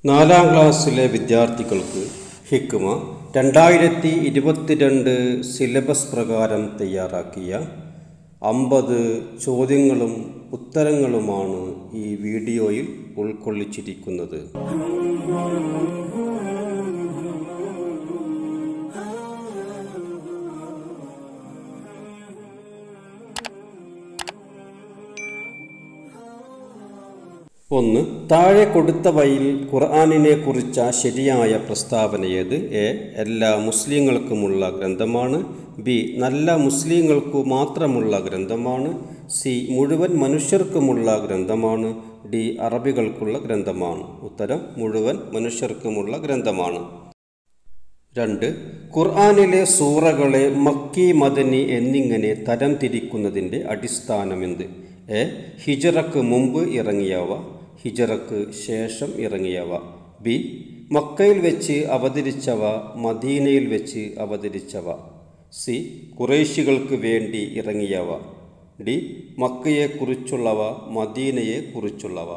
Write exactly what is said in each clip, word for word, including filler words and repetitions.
നാലാം ക്ലാസ്സിലെ വിദ്യാർത്ഥികൾക്ക് ഹിക്മ രണ്ടായിരത്തി ഇരുപത്തിരണ്ട് സിലബസ് പ്രകാരം തയ്യാറാക്കിയ അമ്പത് ചോദ്യങ്ങളും ഉത്തരങ്ങളുമാണ് ഈ വീഡിയോയിൽ ഉൾക്കൊള്ളിച്ചിരിക്കുന്നത്. ഒന്ന്. താഴെ കൊടുത്തവയിൽ ഖുർആനിനെ കുറിച്ച ശരിയായ പ്രസ്താവന ഏത്? എ. എല്ലാ മുസ്ലിങ്ങൾക്കുമുള്ള ഗ്രന്ഥമാണ്. ബി. നല്ല മുസ്ലിങ്ങൾക്കു മാത്രമുള്ള ഗ്രന്ഥമാണ്. സി. മുഴുവൻ മനുഷ്യർക്കുമുള്ള ഗ്രന്ഥമാണ്. ഡി. അറബികൾക്കുള്ള ഗ്രന്ഥമാണ്. ഉത്തരം മുഴുവൻ മനുഷ്യർക്കുമുള്ള ഗ്രന്ഥമാണ്. രണ്ട്. ഖുർആനിലെ സൂറകളെ മക്കി, മദനി എന്നിങ്ങനെ തരം തിരിക്കുന്നതിൻ്റെ അടിസ്ഥാനമെന്ത്? എ. ഹിജറക്ക് മുമ്പ് ഇറങ്ങിയവ, ഹിജറക്ക് ശേഷം ഇറങ്ങിയവ. ബി. മക്കയിൽ വെച്ച് അവതരിച്ചവ, മദീനയിൽ വെച്ച് അവതരിച്ചവ. സി. ഖുറൈശികൾക്ക് വേണ്ടി ഇറങ്ങിയവ. ഡി. മക്കയെക്കുറിച്ചുള്ളവ, മദീനയെക്കുറിച്ചുള്ളവ.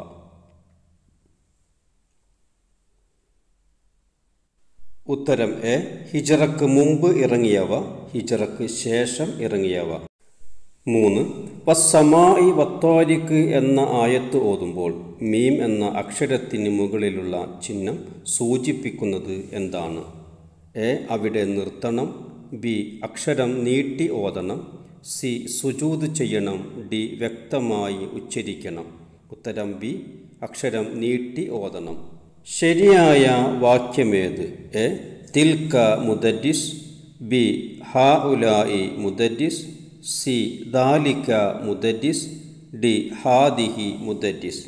ഉത്തരം എ. ഹിജറക്ക് മുമ്പ് ഇറങ്ങിയവ, ഹിജറക്ക് ശേഷം ഇറങ്ങിയവ. മൂന്ന്. വസ്സമായി വത്താരിക്ക് എന്ന ആയത്ത് ഓതുമ്പോൾ മീം എന്ന അക്ഷരത്തിന് മുകളിലുള്ള ചിഹ്നം സൂചിപ്പിക്കുന്നത് എന്താണ്? എ. അവിടെ നിർത്തണം. ബി. അക്ഷരം നീട്ടി ഓതണം. സി. സുജൂദ് ചെയ്യണം. ഡി. വ്യക്തമായി ഉച്ചരിക്കണം. ഉത്തരം ബി. അക്ഷരം നീട്ടി ഓതണം. ശരിയായ വാക്യമേത്? എ. തിൽക മുദരിസ്. ബി. ഹഉലാഇ മുദരിസ്. സി. ദാലിക മുദരിസ്. ഡി. ഹാദിഹി മുദരിസ്.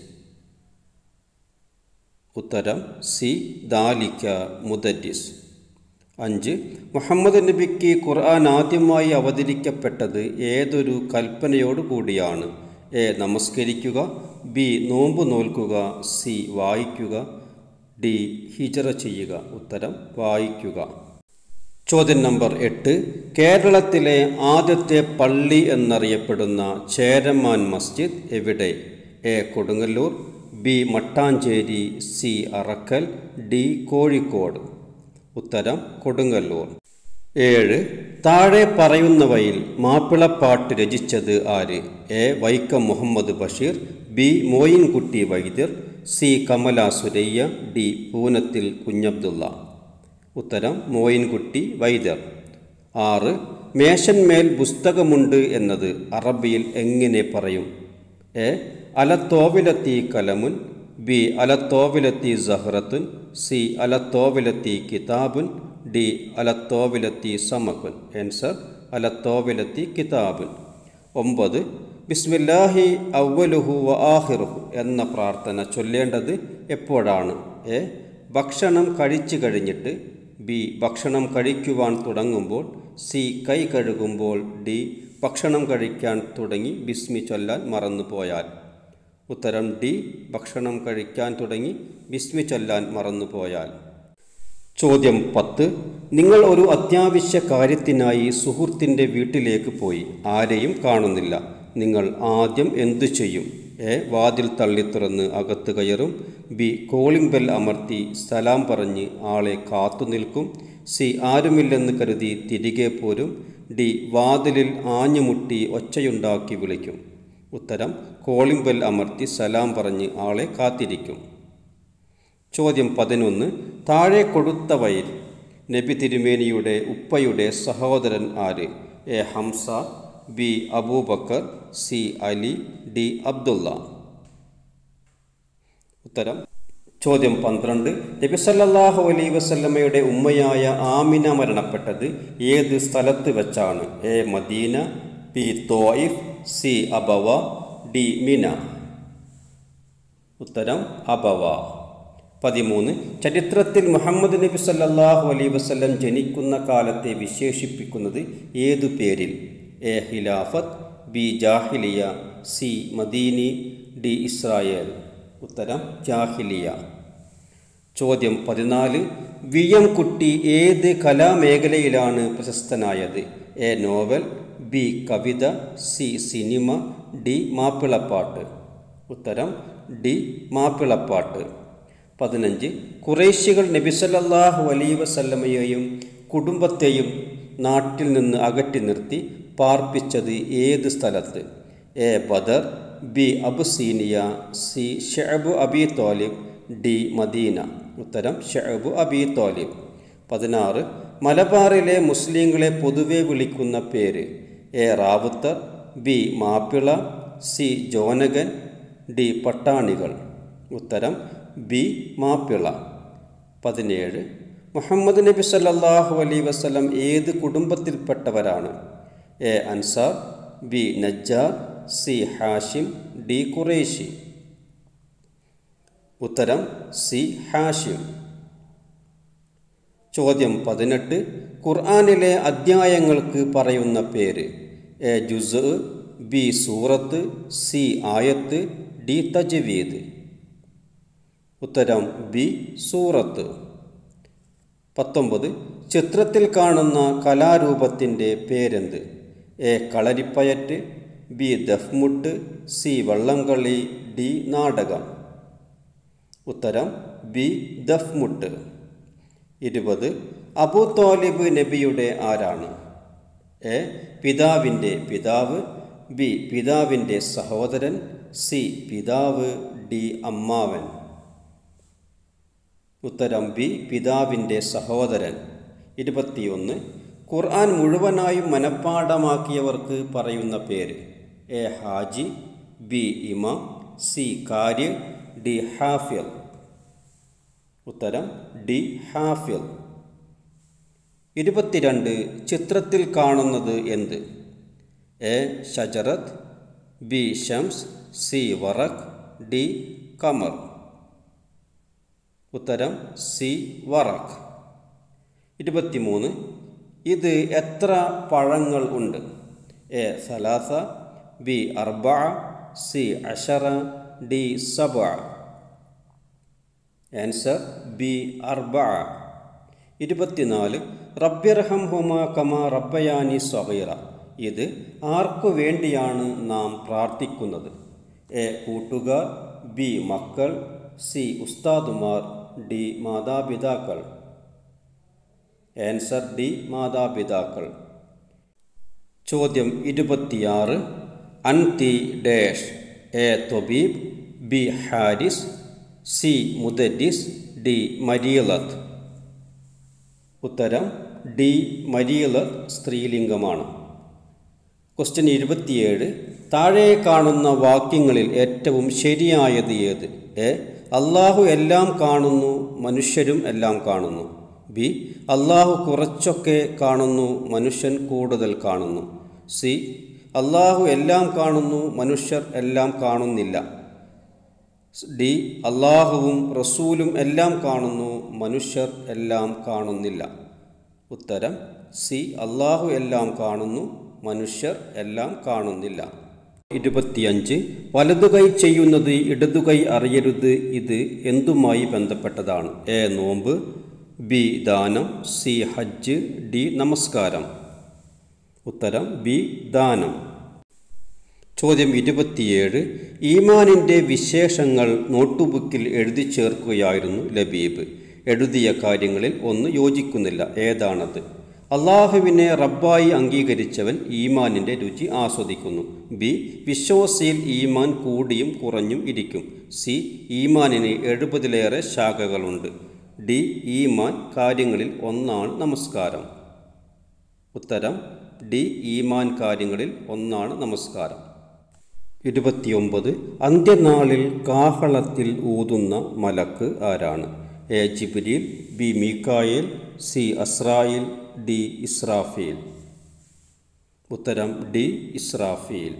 ഉത്തരം സി. ദാലിക മുദരിസ്. അഞ്ച്. മുഹമ്മദ് നബിക്ക് ഖുർആൻ ആദ്യമായി അവതരിക്കപ്പെട്ടത് ഏതൊരു കൽപ്പനയോടു കൂടിയാണ്? എ. നമസ്കരിക്കുക. ബി. നോമ്പ് നോൽക്കുക. സി. വായിക്കുക. ഡി. ഹിജറ ചെയ്യുക. ഉത്തരം വായിക്കുക. ചോദ്യം നമ്പർ എട്ട്. കേരളത്തിലെ ആദ്യത്തെ പള്ളി എന്നറിയപ്പെടുന്ന ചേരമാൻ മസ്ജിദ് എവിടെ? A. Kodungallur. B. Mattancherry. C. Arakkal. D. Kozhikode. ഉത്തരം കൊടുങ്ങല്ലൂർ. ഏഴ്. താഴെ പറയുന്നവയിൽ മാപ്പിളപ്പാട്ട് രചിച്ചത് ആര്? A. Vaikom Muhammad Basheer. B. Moyinkutty Vaidyar. C. Kamala Suraiyya. D. Punathil Kunhabdulla. ഉത്തരം മോയിൻകുട്ടി വൈദ്യർ. ആറ്. മേശന്മേൽ പുസ്തകമുണ്ട് എന്നത് അറബിയിൽ എങ്ങനെ പറയും? എ. അലത്തോവിലത്തി കലമുൻ. ബി. അലത്തോവിലത്തി സഹ്റത്തുൻ. സി. അലത്തോവിലത്തി കിതാബുൻ. ഡി. അലത്തോവിലത്തി സമക്കുൻ. ആൻസർ അലത്തോവിലത്തി കിതാബുൻ. ഒമ്പത്. ബിസ്മില്ലാഹി അവ്വലുഹു വ ആഖിറുഹു എന്ന പ്രാർത്ഥന ചൊല്ലേണ്ടത് എപ്പോഴാണ്? എ. ഭക്ഷണം കഴിച്ചു കഴിഞ്ഞിട്ട്. ബി. ഭക്ഷണം കഴിക്കുവാൻ തുടങ്ങുമ്പോൾ. സി. കൈ കഴുകുമ്പോൾ. ഡി. ഭക്ഷണം കഴിക്കാൻ തുടങ്ങി ബിസ്മി ചൊല്ലാൻ മറന്നുപോയാൽ. ഉത്തരം ഡി. ഭക്ഷണം കഴിക്കാൻ തുടങ്ങി ബിസ്മി ചൊല്ലാൻ മറന്നുപോയാൽ. ചോദ്യം പത്ത്. നിങ്ങൾ ഒരു അത്യാവശ്യ കാര്യത്തിനായി സുഹൃത്തിൻ്റെ വീട്ടിലേക്ക് പോയി. ആരെയും കാണുന്നില്ല. നിങ്ങൾ ആദ്യം എന്തു ചെയ്യും? എ. വാതിൽ തള്ളി തുറന്ന് അകത്ത് കയറും. ബി. കോളിംഗ് ബെൽ അമർത്തി സലാം പറഞ്ഞ് ആളെ കാത്തു നിൽക്കും. സി. ആരുമില്ലെന്ന് കരുതി തിരികെ പോരും. ഡി. വാതിലിൽ ആഞ്ഞുമുട്ടി ഒച്ചയുണ്ടാക്കി വിളിക്കും. ഉത്തരം കോളിംഗ് ബെൽ അമർത്തി സലാം പറഞ്ഞ് ആളെ കാത്തിരിക്കും. ചോദ്യം പതിനൊന്ന്. താഴെ കൊടുത്തവയിൽ നബി തിരുമേനിയുടെ ഉപ്പയുടെ സഹോദരൻ ആര്? A. Hamza. B. Abu Bakr. C. Ali. D. Abdullah. ഉത്തരം. ചോദ്യം പന്ത്രണ്ട്. നബി സല്ലല്ലാഹു അലൈഹി വസല്ലമയുടെ ഉമ്മയായ ആമിന മരണപ്പെട്ടത് ഏത് സ്ഥലത്ത് വെച്ചാണ്? A. Medina. B. Taif. C. Abwa. D. Mina. ഉത്തരം അബവ. പതിമൂന്ന്. ചരിത്രത്തിൽ മുഹമ്മദ് നബി സല്ലല്ലാഹു അലൈഹി വസല്ലം ജനിക്കുന്ന കാലത്തെ വിശേഷിപ്പിക്കുന്നത് ഏതു പേരിൽ? എ. ഖിലാഫത്ത്. ബി. ജാഹിലിയ. സി. മദീനി. ഡി. ഇസ്രായേൽ. ഉത്തരം ജാഹിലിയ. ചോദ്യം പതിനാല്. വി എം കുട്ടി ഏത് കലാമേഖലയിലാണ് പ്രശസ്തനായത്? എ. നോവൽ. ബി. കവിത. സി. സിനിമ. ഡി. മാപ്പിളപ്പാട്ട്. ഉത്തരം ഡി. മാപ്പിളപ്പാട്ട്. പതിനഞ്ച് ഖുറൈശികൾ നബി സല്ലല്ലാഹു അലൈഹി വസല്ലമയെയും കുടുംബത്തെയും നാട്ടിൽ നിന്ന് അകറ്റി നിർത്തി പാർപ്പിച്ചത് ഏത് സ്ഥലത്ത്? A Badr, B Abyssinia, C Shib Abi Talib, D Medina. ഉത്തരം ഷഅബ് അബി ത്വാലിബ്. പതിനാറ് മലബാറിലെ മുസ്ലിങ്ങളെ പൊതുവെ വിളിക്കുന്ന പേര്? A Rowther, B Mappila, C Jonakan, D പട്ടാണികൾ. ഉത്തരം ബി മാപ്പിള. പതിനേഴ് മുഹമ്മദ് നബി സല്ലല്ലാഹു അലൈഹി വസല്ലം ഏത് കുടുംബത്തിൽപ്പെട്ടവരാണ്? A Ansar, B Najjar, C Hashim, D Quraishi. ഉത്തരം സി ഹാഷിം. ചോദ്യം പതിനെട്ട് ഖുർആനിലെ അദ്ധ്യായങ്ങൾക്ക് പറയുന്ന പേര്? എ ജുസ്, ബി സൂറത്ത്, സി ആയത്ത്, ഡി തജ്വീദ്. ഉത്തരം ബി സൂറത്ത്. പത്തൊമ്പത് ചിത്രത്തിൽ കാണുന്ന കലാരൂപത്തിൻ്റെ പേരെന്ത്? എ കളരിപ്പയറ്റ്, ബി ദഫ്മുട്ട്, സി വള്ളംകളി, ഡി നാടകം. ഉത്തരം ബി ദഫ്മുട്ട്. ഇരുപത് അബൂ ത്വാലിബ് നബിയുടെ ആരാണ്? എ പിതാവിൻ്റെ പിതാവ്, ബി പിതാവിൻ്റെ സഹോദരൻ, സി പിതാവ്, ഡി അമ്മാവൻ. ഉത്തരം ബി പിതാവിൻ്റെ സഹോദരൻ. ഇരുപത്തിയൊന്ന് ഖുർആൻ മുഴുവനായും മനഃപ്പാഠമാക്കിയവർക്ക് പറയുന്ന പേര്? എ ഹാജി, ബി ഇമാം, സി കാരി, ഡി ഹാഫിൽ. ഉത്തരം ഡി ഹാഫിൽ. ഇരുപത്തിരണ്ട് ചിത്രത്തിൽ കാണുന്നത് എന്ത്? എ ഷജറത്ത്, ബി ഷംസ്, സി വറഖ്, ഡി ഖമർ. ഉത്തരം സി വറഖ്. ഇരുപത്തിമൂന്ന് ഇത് എത്ര പഴങ്ങൾ ഉണ്ട്? എ സലാസ, ബി അർബഅ, സി അശറ, ഡി സബഅ. ആൻസർ ബി അർബഅ. ഇരുപത്തിനാല് റബ്ബിർഹംഹുമാ കമാ റബ്ബയാനി സ്വഗീറ. ഇത് ആർക്കു വേണ്ടിയാണ് നാം പ്രാർത്ഥിക്കുന്നത്? എ കൂട്ടുകാർ, ബി മക്കൾ, സി ഉസ്താദുമാർ, ഡി മാതാപിതാക്കൾ. ആൻസർ ഡി മാതാപിതാക്കൾ. ചോദ്യം ഇരുപത്തിയാറ് അൻതി ഡാഷ്. എ തൊബീബ്, ബി ഹാരിസ്, സി മുദരിസ്, ഡി മരീലത്ത്. ഉത്തരം ഡി മരീലത്ത് സ്ത്രീലിംഗമാണ്. ക്വസ്റ്റ്യൻ ഇരുപത്തിയേഴ് താഴെ കാണുന്ന വാക്യങ്ങളിൽ ഏറ്റവും ശരിയായത് ഏത്? എ അള്ളാഹു എല്ലാം കാണുന്നു, മനുഷ്യരും എല്ലാം കാണുന്നു. ബി അള്ളാഹു കുറച്ചൊക്കെ കാണുന്നു, മനുഷ്യൻ കൂടുതൽ കാണുന്നു. സി അള്ളാഹു എല്ലാം കാണുന്നു, മനുഷ്യർ എല്ലാം കാണുന്നില്ല. ഡി അള്ളാഹുവും റസൂലും എല്ലാം കാണുന്നു, മനുഷ്യർ എല്ലാം കാണുന്നില്ല. ഉത്തരം സി അള്ളാഹു എല്ലാം കാണുന്നു, മനുഷ്യർ എല്ലാം കാണുന്നില്ല. ഇരുപത്തിയഞ്ച് വലതുകൈ ചെയ്യുന്നത് ഇടതുകൈ അറിയരുത്. ഇത് എന്തുമായി ബന്ധപ്പെട്ടതാണ്? എ നോമ്പ്, ബി ദാനം, സി ഹജ്ജ്, ഡി നമസ്കാരം. ഉത്തരം ബി ദാനം. ചോദ്യം ഇരുപത്തിയേഴ് ഈമാനിൻ്റെ വിശേഷങ്ങൾ നോട്ടുബുക്കിൽ എഴുതി ചേർക്കുകയായിരുന്നു ലബീബ്. എഴുതിയ കാര്യങ്ങളിൽ ഒന്ന് യോജിക്കുന്നില്ല. ഏതാണത്? അള്ളാഹുവിനെ റബ്ബായി അംഗീകരിച്ചവൻ ഈമാനിൻ്റെ രുചി ആസ്വദിക്കുന്നു. ബി വിശ്വാസിയിൽ ഈമാൻ കൂടിയും കുറഞ്ഞും ഇരിക്കും. സി ഈമാനിന് എഴുപതിലേറെ ശാഖകളുണ്ട്. ഡി ഈമാൻ കാര്യങ്ങളിൽ ഒന്നാണ് നമസ്കാരം. ഉത്തരം ഡി ഈമാൻ കാര്യങ്ങളിൽ ഒന്നാണ് നമസ്കാരം. ഇരുപത്തിയൊമ്പത് അന്ത്യനാളിൽ കാഹളത്തിൽ ഊതുന്ന മലക്ക് ആരാണ്? A Jibril, B Mikael, C Azrael, D Israfil. ഉത്തരം ഡി ഇസ്രാഫീൽ.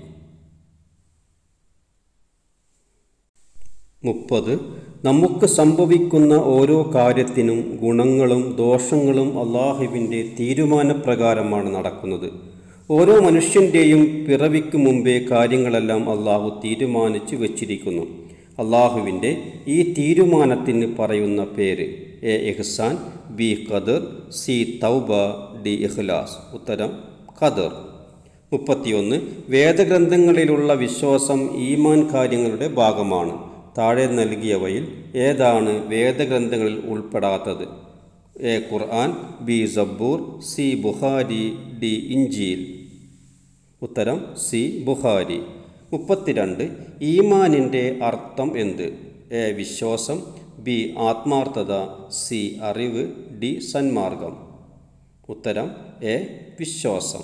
മുപ്പത് നമുക്ക് സംഭവിക്കുന്ന ഓരോ കാര്യത്തിനും ഗുണങ്ങളും ദോഷങ്ങളും അള്ളാഹുവിൻ്റെ തീരുമാനപ്രകാരമാണ് നടക്കുന്നത്. ഓരോ മനുഷ്യൻ്റെയും പിറവിക്ക് മുമ്പേ കാര്യങ്ങളെല്ലാം അള്ളാഹു തീരുമാനിച്ചു വച്ചിരിക്കുന്നു. അള്ളാഹുവിൻ്റെ ഈ തീരുമാനത്തിന് പറയുന്ന പേര്? എ ഇഹ്സാൻ, ബി ഖദർ, സി തൗബ, ഡി ഇഖ്ലാസ്. ഉത്തരം ഖദർ. മുപ്പത്തിയൊന്ന് വേദഗ്രന്ഥങ്ങളിലുള്ള വിശ്വാസം ഈമാൻ കാര്യങ്ങളുടെ ഭാഗമാണ്. താഴെ നൽകിയവയിൽ ഏതാണ് വേദഗ്രന്ഥങ്ങളിൽ ഉൾപ്പെടാത്തത്? A Quran, B Zabur, C Bukhari, D Injil. ഉത്തരം സി ബുഖാരി. മുപ്പത്തിരണ്ട്. ഈമാനിൻ്റെ അർത്ഥം എന്ത്? എ വിശ്വാസം, ബി ആത്മാർത്ഥത, സി അറിവ്, ഡി സന്മാർഗം. ഉത്തരം എ വിശ്വാസം.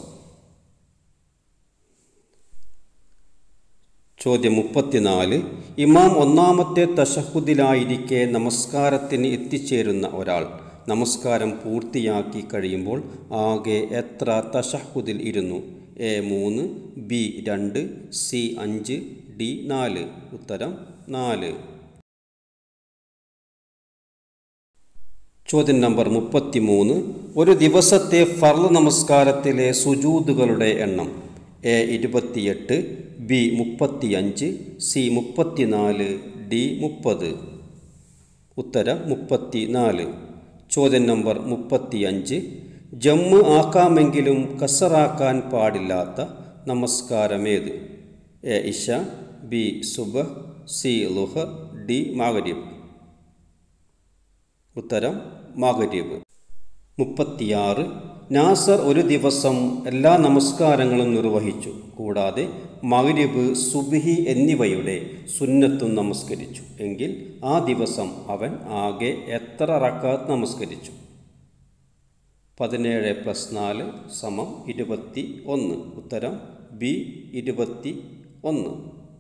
ചോദ്യം മുപ്പത്തിനാല്. ഇമാം ഒന്നാമത്തെ തശഹുദിലായിരിക്കെ നമസ്കാരത്തിന് എത്തിച്ചേരുന്ന ഒരാൾ നമസ്കാരം പൂർത്തിയാക്കി കഴിയുമ്പോൾ ആകെ എത്ര തശഹുദിൽ ഇരുന്നു? എ മൂന്ന്, ബി രണ്ട്, സി അഞ്ച്, ഡി നാല്. ഉത്തരം നാല്. ചോദ്യം നമ്പർ മുപ്പത്തി മൂന്ന്. ഒരു ദിവസത്തെ ഫർള് നമസ്കാരത്തിലെ സുജൂദുകളുടെ എണ്ണം? എ ഇരുപത്തിയെട്ട്, ബി മുപ്പത്തിയഞ്ച്, സി മുപ്പത്തിനാല്, ഡി മുപ്പത്. ഉത്തരം മുപ്പത്തി നാല്. ചോദ്യം നമ്പർ മുപ്പത്തിയഞ്ച്. ജമ്മ് ആക്കാമെങ്കിലും കസറാക്കാൻ പാടില്ലാത്ത നമസ്കാരമേത്? എ ഇശ, ബി സുബഹ്, സി ളുഹർ, ഡി മഗ്രിബ്. ഉത്തരം മഗ്രിബ്. മുപ്പത്തിയാറ്. നാസർ ഒരു ദിവസം എല്ലാ നമസ്കാരങ്ങളും നിർവഹിച്ചു, കൂടാതെ മഗ്രിബ്, സുബ്ഹി എന്നിവയുടെ സുന്നത്തും നമസ്കരിച്ചു എങ്കിൽ ആ ദിവസം അവൻ ആകെ എത്ര റക്അത്ത് നമസ്കരിച്ചു? പതിനേഴ് പ്ലസ് നാല് സമം ഇരുപത്തി ഒന്ന്. ഉത്തരം ബി ഇരുപത്തി ഒന്ന്.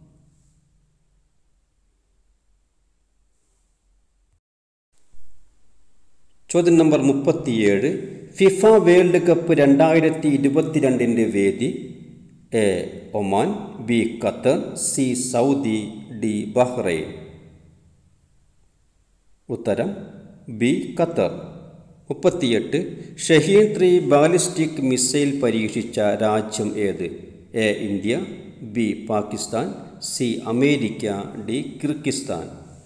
ചോദ്യം നമ്പർ മുപ്പത്തിയേഴ്. ഫിഫ വേൾഡ് കപ്പ് രണ്ടായിരത്തി ഇരുപത്തിരണ്ടിൻ്റെ വേദി? A Oman, B Qatar, C Saudi, D Bahrain. ഉത്തരം ബി ഖത്തർ. മുപ്പത്തിയെട്ട്. ഷഹീൻ ത്രീ ബാലിസ്റ്റിക് മിസൈൽ പരീക്ഷിച്ച രാജ്യം ഏത്? A India, B Pakistan, C America, D Kyrgyzstan.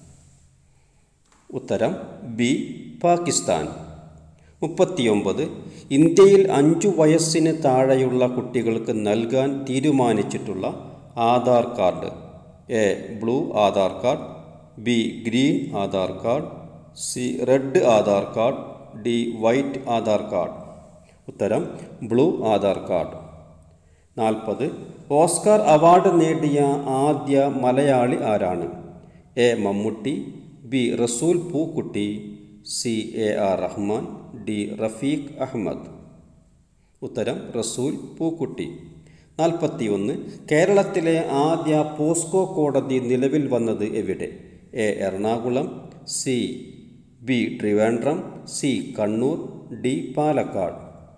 ഉത്തരം ബി പാകിസ്ഥാൻ. മുപ്പത്തിയൊമ്പത്. ഇന്ത്യയിൽ അഞ്ചു വയസ്സിന് താഴെയുള്ള കുട്ടികൾക്ക് നൽകാൻ തീരുമാനിച്ചിട്ടുള്ള Aadhaar card? A blue Aadhaar card, B green Aadhaar card, C red Aadhaar card, D white Aadhaar card. ഉത്തരം ബ്ലൂ ആധാർ കാർഡ്. നാൽപ്പത്. ഓസ്കാർ അവാർഡ് നേടിയ ആദ്യ മലയാളി ആരാണ്? A Mammootty, B Resul Pookutty, C A R Rahman, D Rafeeq Ahmed. ഉത്തരം റസൂൽ പൂക്കുട്ടി. നാൽപ്പത്തി ഒന്ന്. കേരളത്തിലെ ആദ്യ പോസ്കോ കോടതി നിലവിൽ വന്നത് എവിടെ? A Ernakulam, C B Trivandrum, C Kannur, D Palakkad.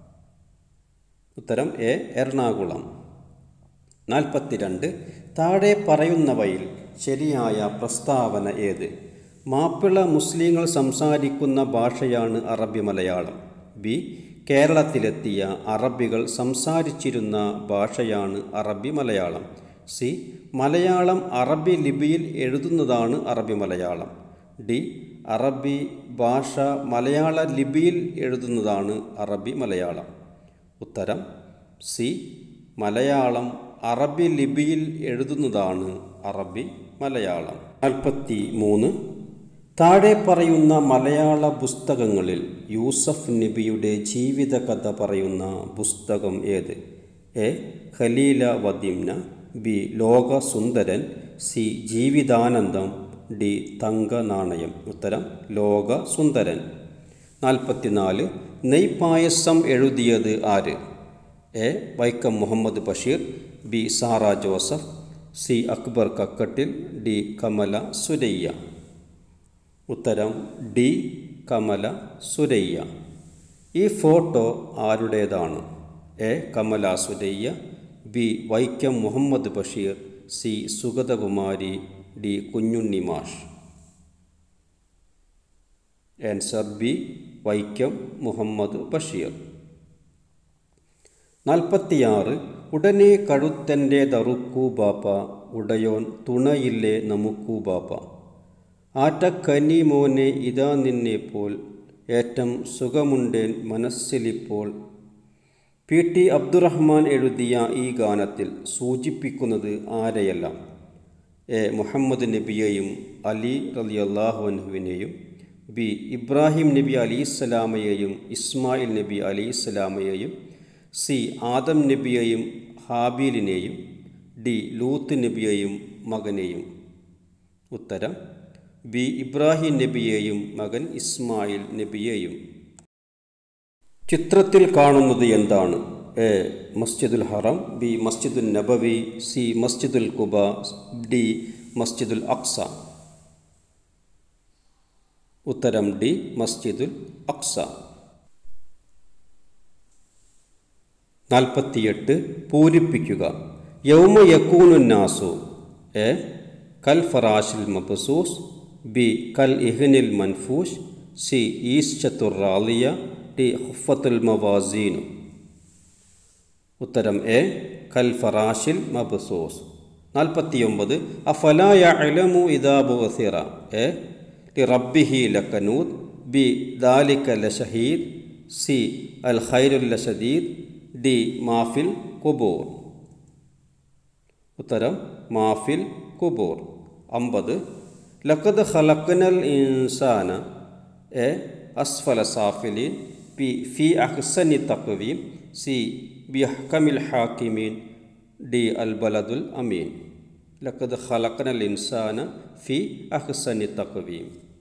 ഉത്തരം എ എറണാകുളം. നാൽപ്പത്തിരണ്ട്. താഴെ പറയുന്നവയിൽ ശരിയായ പ്രസ്താവന ഏത്? മാപ്പിള മുസ്ലിങ്ങൾ സംസാരിക്കുന്ന ഭാഷയാണ് അറബി മലയാളം. ബി കേരളത്തിലെത്തിയ അറബികൾ സംസാരിച്ചിരുന്ന ഭാഷയാണ് അറബി മലയാളം. സി മലയാളം അറബി ലിപിയിൽ എഴുതുന്നതാണ് അറബി മലയാളം. ഡി അറബി ഭാഷ മലയാള ലിപിയിൽ എഴുതുന്നതാണ് അറബി മലയാളം. ഉത്തരം സി മലയാളം അറബി ലിപിയിൽ എഴുതുന്നതാണ് അറബി മലയാളം. നാൽപ്പത്തി മൂന്ന്. താഴെ പറയുന്ന മലയാള പുസ്തകങ്ങളിൽ യൂസഫ് നബിയുടെ ജീവിതകഥ പറയുന്ന പുസ്തകം ഏത്? എ ഖലീല വദിംന, ബി ലോക സുന്ദരൻ, സി ജീവിതാനന്ദം, ഡി തങ്ക നാണയം. ഉത്തരം ലോക സുന്ദരൻ. നാൽപ്പത്തിനാല്. നെയ്പായസം എഴുതിയത് ആര്? A Vaikom Muhammad Basheer, B Sara Joseph, C Akbar Kakkattil, D Kamala Suraiyya. ഉത്തരം ഡി കമല സുരയ്യ. ഈ ഫോട്ടോ ആരുടേതാണ്? A Kamala Suraiyya, B Vaikom Muhammad Basheer, C Sugathakumari, D Kunjunni Mash. Answer B Vaikom Muhammad Basheer. നാൽപ്പത്തിയാറ്. ഉടനെ കഴുത്തൻ്റെ ദറുക്കൂ ബാപ്പ, ഉടയോൻ തുണയില്ലേ നമുക്കൂ ബാപ്പ. ആറ്റക്കനി മോനെ ഇതാ നിന്നെപ്പോൾ, ഏറ്റം സുഖമുണ്ടേൻ മനസ്സിലിപ്പോൾ. പി ടി അബ്ദുറഹ്മാൻ എഴുതിയ ഈ ഗാനത്തിൽ സൂചിപ്പിക്കുന്നത് ആരെയെല്ലാം? എ മുഹമ്മദ് നബിയെയും അലി റളിയല്ലാഹു അൻഹുവിനെയും ബി ഇബ്രാഹിം നബി അലൈഹിസ്സലാമയെയും ഇസ്മായിൽ നബി അലൈഹിസ്സലാമയെയും സി ആദം നബിയെയും ഹാബീലിനെയും ഡി ലൂത്ത് നബിയെയും മകനെയും. ഉത്തരം ബി ഇബ്രാഹിം നബിയെയും മകൻ ഇസ്മായിൽ നബിയെയും. ചിത്രത്തിൽ കാണുന്നത് എന്താണ്? എ മസ്ജിദുൽ ഹറം, ബി മസ്ജിദുൽ നബവി, സി മസ്ജിദുൽ ഖുബ, ഡി മസ്ജിദുൽ അഖ്സ. ഉത്തരം ഡി മസ്ജിദുൽ അഖ്സ. നാൽപ്പത്തിയെട്ട്. പൂരിപ്പിക്കുക. യൗമ യകൂനു നാസു. എ കൽ ഫറാഷിൽ മബ്സൂസ്, ബി കൽ ഇഹ്നിൽ മൻഫൂഷ്, സി ഈശ്ചത്തുർ റാളിയ, ഡി ഖുഫത്തുൽ മവാസീനു. ഉത്തരം എ കൽ ഫറാഷിൽ മബ്സൂസ്. നാൽപ്പത്തിയൊമ്പത്. അഫലാ യഅലമു ഇദാ ബുഅസിറ. എ ലി റബ്ബിഹി ലകനൂദ്, ബി ദാലിക ലശഹീദ്, സി അൽ ഖൈറുൽ ലശദീദ്, ഡി മാഫിൽ ഖുബൂർ. ഉത്തരം മാഫിൽ ഖുബൂർ. അമ്പത്. ലഖദ് ഖലഖ്നൽ ഇൻസാന. എ അസ്ഫല സാഫിലീൻ, ബി ഫി അഹ്സനി തഖ്വീം, സി ബി അഹ്കമിൽ ഹാക്കിമീൻ, ഡി അൽ ബലദുൽ അമീൻ. ലഖദ് ഖലഖ്നൽ ഇൻസാന ഫി അഹ്സനി തഖ്വീം.